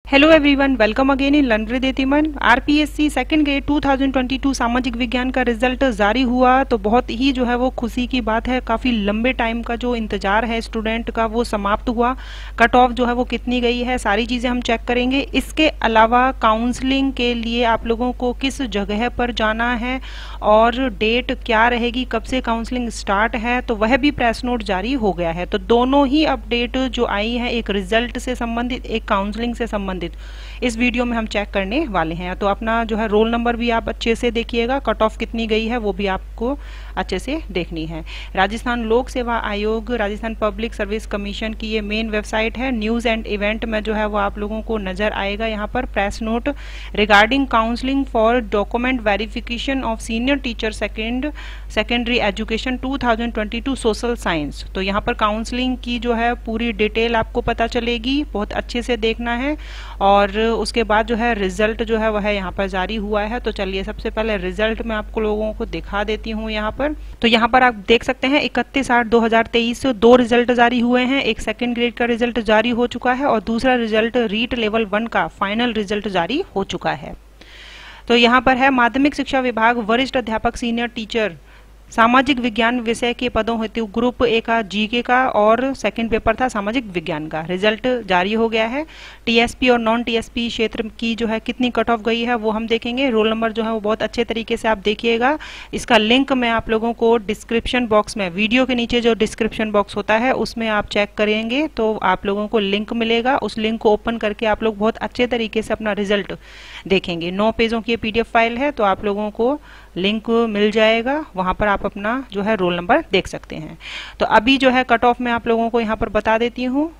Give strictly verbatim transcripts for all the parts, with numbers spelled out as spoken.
Hello everyone, welcome again in learn with एतिमन। RPSC second grade दो हज़ार बाईस सामाजिक विज्ञान का रिजल्ट जारी हुआ तो बहुत ही जो है वो खुशी की बात है। काफ़ी लंबे टाइम का जो इंतजार है स्टूडेंट का वो समाप्त हुआ। कट ऑफ जो है वो कितनी गई है सारी चीज़ें हम चेक करेंगे। इसके अलावा काउंसलिंग के लिए आप लोगों को किस जगह पर जाना है और डेट क्या रहेगी, कब से काउंसलिंग स्टार्ट है, तो वह भी प्रेस नोट जारी हो गया है। तो दोनों ही अपडेट जो आई है, एक रिजल्ट से संबंधित, एक काउंसलिंग से संबंधित, इस वीडियो में हम चेक करने वाले हैं। तो अपना जो है रोल नंबर भी आप अच्छे से देखिएगा, कट ऑफ कितनी गई है वो भी आपको अच्छे से देखनी है। राजस्थान लोक सेवा आयोग, राजस्थान पब्लिक सर्विस कमीशन की ये मेन वेबसाइट है। न्यूज एंड इवेंट में जो है वो आप लोगों को नजर आएगा यहाँ पर press note regarding counselling for document verification of senior teacher second secondary education दो हज़ार बाईस सोशल साइंस। तो यहाँ पर काउंसलिंग की जो है पूरी डिटेल आपको पता चलेगी, बहुत अच्छे से देखना है। और उसके बाद जो है रिजल्ट जो है वह यहाँ पर जारी हुआ है। तो चलिए सबसे पहले रिजल्ट मैं आपको लोगों को दिखा देती हूँ यहाँ पर। तो यहाँ पर आप देख सकते हैं इकतीस आठ दो हजार तेईस दो रिजल्ट जारी हुए हैं। एक सेकंड ग्रेड का रिजल्ट जारी हो चुका है और दूसरा रिजल्ट रीट लेवल वन का फाइनल रिजल्ट जारी हो चुका है। तो यहाँ पर है माध्यमिक शिक्षा विभाग वरिष्ठ अध्यापक सीनियर टीचर सामाजिक विज्ञान विषय के पदों हेतु ग्रुप ए का जीके का और सेकंड पेपर था सामाजिक विज्ञान का। रिजल्ट जारी हो गया है। टीएसपी और नॉन टीएसपी क्षेत्र की जो है कितनी कट ऑफ गई है वो हम देखेंगे। रोल नंबर जो है वो बहुत अच्छे तरीके से आप देखिएगा। इसका लिंक मैं आप लोगों को डिस्क्रिप्शन बॉक्स में, वीडियो के नीचे जो डिस्क्रिप्शन बॉक्स होता है उसमें आप चेक करेंगे तो आप लोगों को लिंक मिलेगा। उस लिंक को ओपन करके आप लोग बहुत अच्छे तरीके से अपना रिजल्ट देखेंगे। नौ पेजों की पीडीएफ फाइल है तो आप लोगों को लिंक मिल जाएगा, वहां पर आप अपना जो है रोल नंबर देख सकते हैं। तो अभी जो है कट ऑफ में आप लोगों को यहाँ पर बता देती हूँ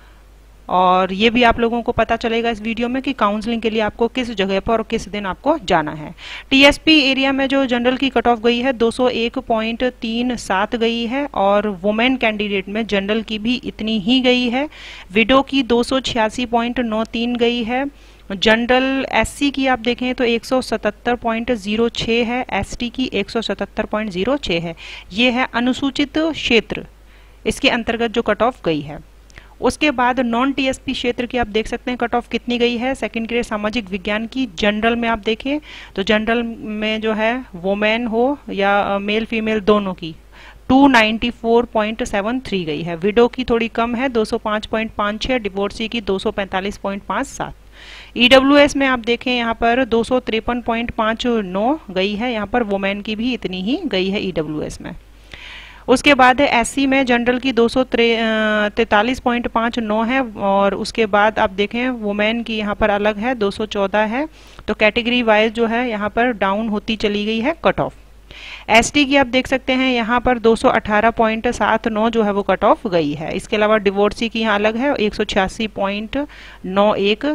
और ये भी आप लोगों को पता चलेगा इस वीडियो में कि काउंसलिंग के लिए आपको किस जगह पर और किस दिन आपको जाना है। टीएसपी एरिया में जो जनरल की कट ऑफ गई है दो सौ एक पॉइंट तीन सात गई है और वुमेन कैंडिडेट में जनरल की भी इतनी ही गई है। विडो की दो सौ छियासी पॉइंट नौ तीन गई है। जनरल एससी की आप देखें तो एक सौ सतहत्तर पॉइंट ज़ीरो छह है, एसटी की एक सौ सतहत्तर पॉइंट ज़ीरो छह है। ये है अनुसूचित क्षेत्र, इसके अंतर्गत जो कट ऑफ गई है। उसके बाद नॉन टीएसपी क्षेत्र की आप देख सकते हैं कट ऑफ कितनी गई है। सेकंड ग्रेड सामाजिक विज्ञान की जनरल में आप देखें तो जनरल में जो है वुमेन हो या मेल फीमेल दोनों की दो सौ चौरानवे पॉइंट सात तीन गई है। विडो की थोड़ी कम है दो सौ पाँच पॉइंट पाँच छह, डिवोर्सी की दो सौ पैंतालीस पॉइंट पाँच सात। ईडब्ल्यूएस में आप देखें यहाँ पर दो सौ तिरपन पॉइंट पाँच नौ गई है, यहाँ पर वुमेन की भी इतनी ही गई है ईडब्ल्यूएस में। उसके बाद है एससी में जनरल की दो सौ तैतालीस पॉइंट पाँच नौ है और उसके बाद आप देखें वुमेन की यहाँ पर अलग है दो सौ चौदह है। तो कैटेगरी वाइज जो है यहाँ पर डाउन होती चली गई है कट ऑफ। एसटी की आप देख सकते हैं यहाँ पर दो सौ अठारह पॉइंट सात नौ जो है वो कट ऑफ गई है। इसके अलावा डिवोर्सी की यहाँ अलग है एक सौ छियासी पॉइंट नौ एक।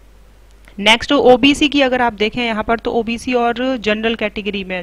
नेक्स्ट ओबीसी की अगर आप देखें यहाँ पर तो ओबीसी और जनरल कैटेगरी में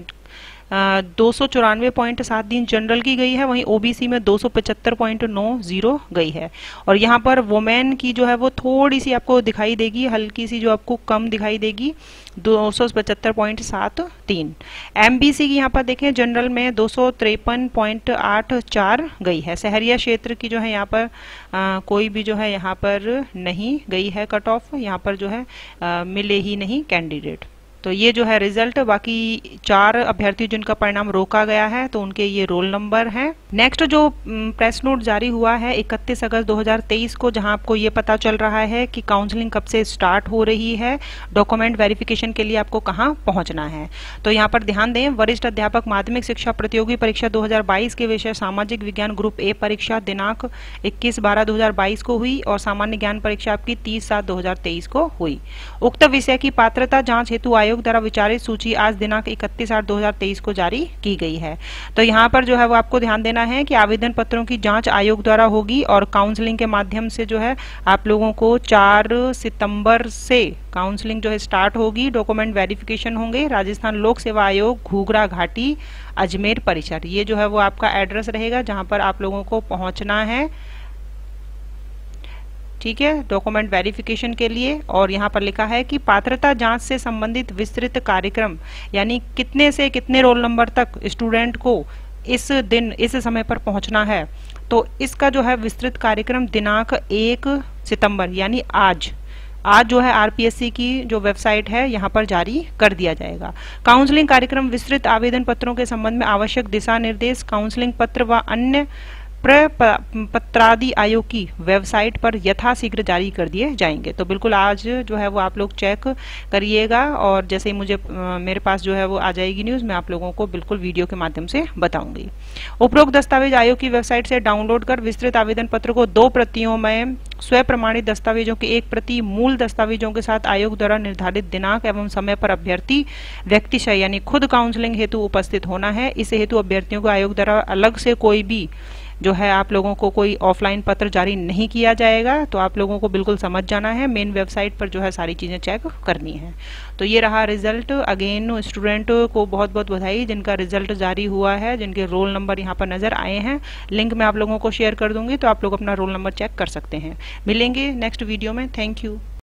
दो सौ चौरानवे पॉइंट सात तीन जनरल की गई है, वहीं ओबीसी में दो सौ पचहत्तर पॉइंट नौ जीरो गई है। और यहाँ पर वुमेन की जो है वो थोड़ी सी आपको दिखाई देगी, हल्की सी जो आपको कम दिखाई देगी दो सौ पचहत्तर पॉइंट सात तीन। एमबीसी की यहाँ पर देखें जनरल में दो सौ तिरपन पॉइंट आठ चार गई है। शहरिया क्षेत्र की जो है यहाँ पर आ, कोई भी जो है यहाँ पर नहीं गई है कट ऑफ, यहाँ पर जो है आ, मिले ही नहीं कैंडिडेट। तो ये जो है रिजल्ट, बाकी चार अभ्यर्थी जिनका परिणाम रोका गया है तो उनके ये रोल नंबर हैं। नेक्स्ट जो प्रेस नोट जारी हुआ है इकतीस अगस्त दो हज़ार तेईस को, जहां आपको ये पता चल रहा है कि काउंसलिंग कब से स्टार्ट हो रही है, डॉक्यूमेंट वेरिफिकेशन के लिए आपको कहां पहुंचना है। तो यहाँ पर ध्यान दें, वरिष्ठ अध्यापक माध्यमिक शिक्षा प्रतियोगी परीक्षा दो हज़ार बाईस के विषय सामाजिक विज्ञान ग्रुप ए परीक्षा दिनांक इक्कीस बारह दो हज़ार बाईस को हुई और सामान्य ज्ञान परीक्षा आपकी तीस सात दो हज़ार तेईस को हुई। उक्त विषय की पात्रता जाँच हेतु आयोग द्वारा विचारित सूची आज दिनांक इकतीस आठ दो हज़ार तेईस को जारी की गई है। तो यहाँ पर जो है वो आपको ध्यान देना है कि आवेदन पत्रों की जांच आयोग द्वारा होगी और काउंसलिंग के माध्यम से जो है आप लोगों को चार सितंबर से काउंसलिंग जो है स्टार्ट होगी। डॉक्यूमेंट वेरिफिकेशन होंगे। राजस्थान लोक सेवा आयोग, घूघरा घाटी, अजमेर परिसर, ये जो है वो आपका एड्रेस रहेगा जहां पर आप लोगों को पहुंचना है। ठीक है, डॉक्यूमेंट वेरिफिकेशन के लिए। और यहाँ पर लिखा है कि पात्रता जांच से संबंधित विस्तृत कार्यक्रम, यानी कितने से कितने रोल नंबर तक स्टूडेंट को इस दिन इस समय पर पहुंचना है, तो इसका जो है विस्तृत कार्यक्रम दिनांक एक सितंबर यानी आज आज जो है आरपीएससी की जो वेबसाइट है यहाँ पर जारी कर दिया जाएगा। काउंसलिंग कार्यक्रम विस्तृत आवेदन पत्रों के संबंध में आवश्यक दिशा निर्देश काउंसलिंग पत्र व अन्य प्रपत्रादि आयोग की वेबसाइट पर यथाशीघ्र जारी कर दिए जाएंगे। तो बिल्कुल आज जो है वो आप लोग चेक करिएगा और जैसे ही मुझे मेरे पास जो है वो आ जाएगी न्यूज़, मैं आप लोगों को बिल्कुल वीडियो के माध्यम से बताऊंगी। उपरोक्त दस्तावेज आयोग की वेबसाइट से डाउनलोड कर विस्तृत आवेदन पत्र को दो प्रतियों में स्व प्रमाणित दस्तावेजों की एक प्रति मूल दस्तावेजों के साथ आयोग द्वारा निर्धारित दिनांक एवं समय पर अभ्यर्थी व्यक्तिशः यानी खुद काउंसलिंग हेतु उपस्थित होना है। इस हेतु अभ्यर्थियों को आयोग द्वारा अलग से कोई भी जो है आप लोगों को कोई ऑफलाइन पत्र जारी नहीं किया जाएगा। तो आप लोगों को बिल्कुल समझ जाना है, मेन वेबसाइट पर जो है सारी चीज़ें चेक करनी है। तो ये रहा रिजल्ट। अगेन स्टूडेंट को बहुत बहुत बधाई जिनका रिजल्ट जारी हुआ है, जिनके रोल नंबर यहाँ पर नज़र आए हैं। लिंक मैं आप लोगों को शेयर कर दूंगी, तो आप लोग अपना रोल नंबर चेक कर सकते हैं। मिलेंगे नेक्स्ट वीडियो में। Thank you.